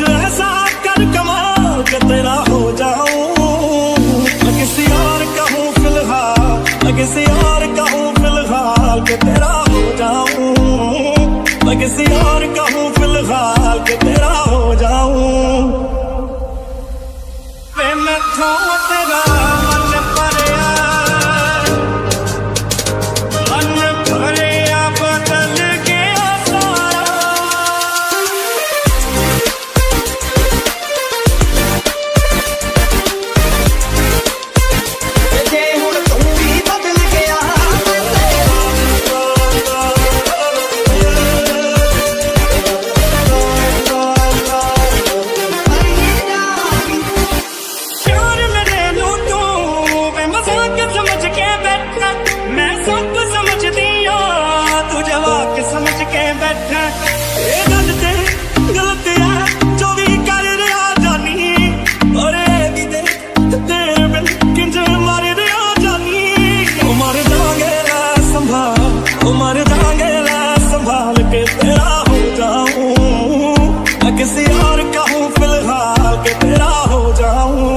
ऐसा कर कमाल के तेरा हो जाऊं। मैं किसी और का हूँ फिलहाल, मैं किसी और का हूँ फिलहाल के तेरा हो जाऊं। मैं किसी और का हूँ फिलहाल के तेरा हो जाऊं। वे मैं थोड़ा तेरा मन भरिया, मन भरिया बदल गया सारा। जे हुण तू भी बदल गया, प्यार मेरे नू तू वे मजाक समझ के बैठा, मैं सब समझदी हां तू जवाक समझ के बैठा। ये गलत है जो भी कर रहा जानी, और भी तेरे बिन किंज मर रहा जानी। ओ मर जाएंगे ला संभाल, ओ मर जाएंगे ला संभाल के तेरा हो जाऊं। मैं किसी और का हूँ फिलहाल के तेरा हो जाऊं।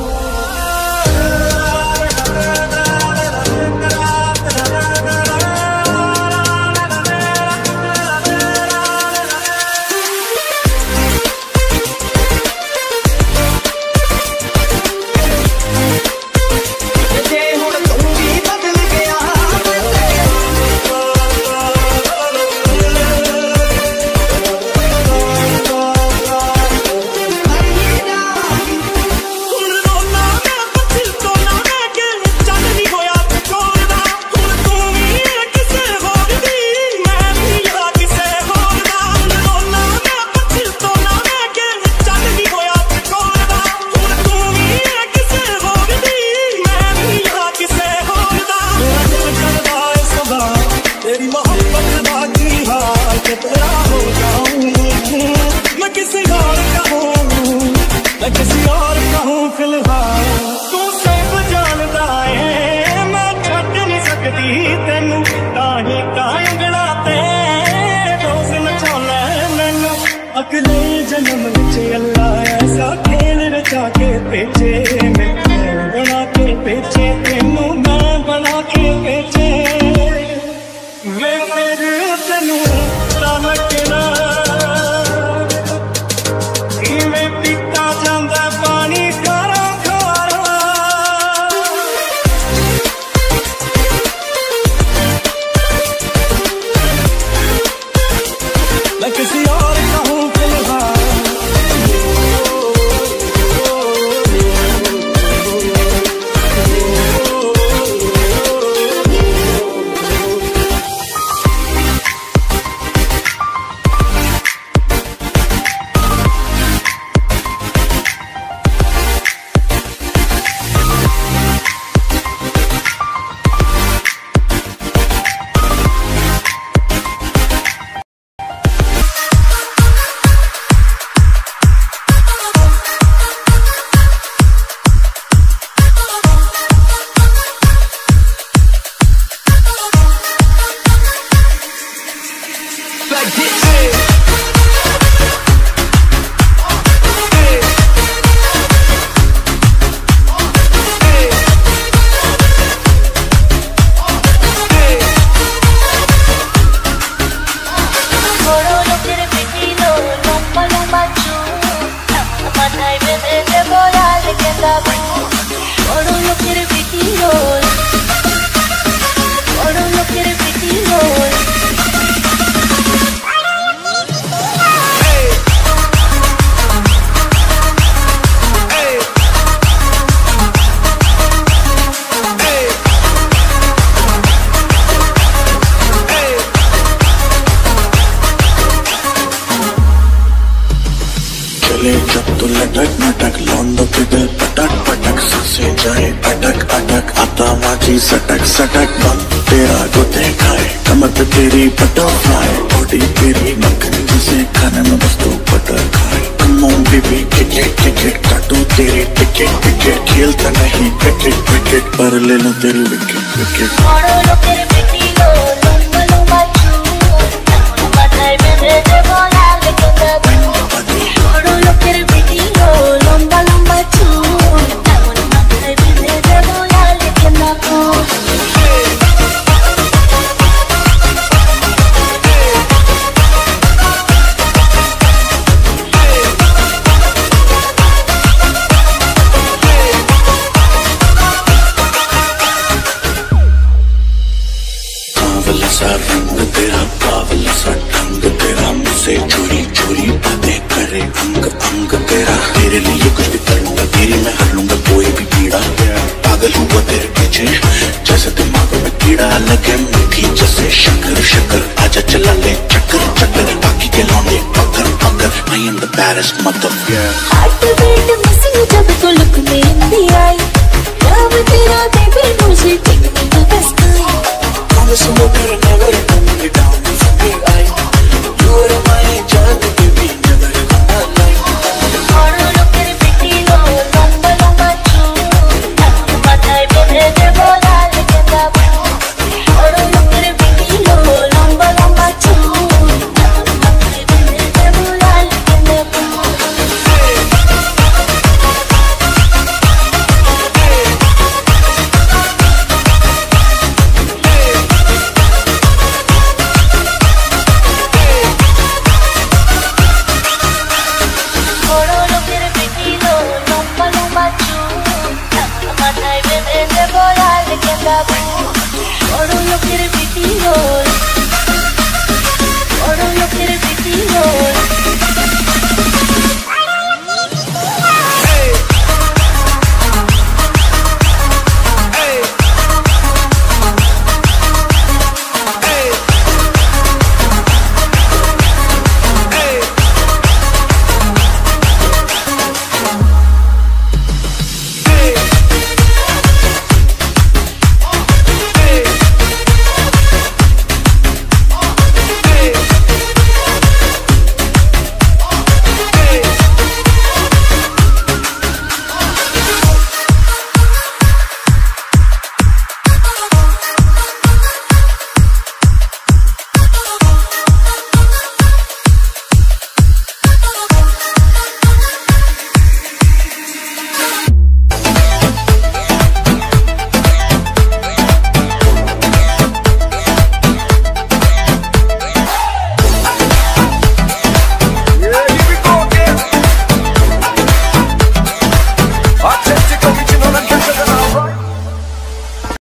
जे हुण तू भी बदल गया, ਹੁਣ ਰੋਣਾ ਮੈਂ ਪਛਿਲ ਤੋਂ ਨਾ ਮੈਂ ਕਿ ਚੱਲ ਨਹੀਂ ਹੋਇਆ ਕੋਲਦਾ। ਹੁਣ ਤੂੰ ਵੀ ਕਿਸੇ ਹੋਰ ਦੀ, ਮੈਂ ਵੀ ਆ ਕਿਸੇ ਹੋਰ ਦਾ। ਹੁਣ ਰੋਣਾ ਮੈਂ ਪਛਿਲ ਤੋਂ ਨਾ ਮੈਂ ਕਿ ਚੱਲ ਨਹੀਂ ਹੋਇਆ ਕੋਲਦਾ। ਹੁਣ ਤੂੰ ਵੀ ਕਿਸੇ ਹੋਰ ਦੀ, ਮੈਂ ਵੀ ਆ ਕਿਸੇ ਹੋਰ ਦਾ। ਮੇਰਾ ਦਿਲ ਕਰਦਾ ਏ ਸਦਾ तेरी मोहब्बत का की हाल के तेरा हो जाऊं। मैं किसी और का हूँ, मैं किसी और का हूँ फिलहाल। तू सब जानदा है मैं छड्ड नहीं सकती तेनू, ताही कांगड़ा ते रोज नचाउंदा मैनू। अगले जन्म विच अल्लाह ऐसा खेल रचा के भेजे, मैं बना के भेजे तेनू, मैं बना के भेजे। वे मेरे तेनू तलकना इवें पीता जांदा पानी खारा खारा। मैं किसी और का हूँ फिलहाल। सटक सटक बम तेरा गोते खाए, कमर पे तेरी बटरफ्लाई, बॉडी तेरी मक्खन जिसे खाने में वस्तु बटर खाए। Come on baby cricket cricket काटो तेरी टिकट टिकट, खेलता नहीं क्रिकेट क्रिकेट पर ले लो तेरी विकेट विकेट। Look अंग तेरा, तेरे लिए कुछ भी कर लूंगा, तेरी मैं हर लूंगा कोई भी पीड़ा। पागल हुआ तेरे पीछे जैसे दिमाग में कीड़ा, लगे मीठी जैसे शक्कर शक्कर, आजा चला ले चक्कर चक्कर, बाकी के लौंडे पकड़ पकड़, I am the baddest mother। Heart beat missing जब तो लुक में हिंदी आई, लव तेरा बेबी मुझे take me to the sky. Promise you will never let me down from the eye, you are my jaan baby, never gonna lie। और लोग तेरे बेटी लो लंबा लंबा चूम, माथा पे दे बोला लेके दब। और लोग तेरे बेटी लो लंबा लंबा चूम, माथा पे दे बोला लेके दब। Oro lo quiere vitido, oro lo quiere vitido.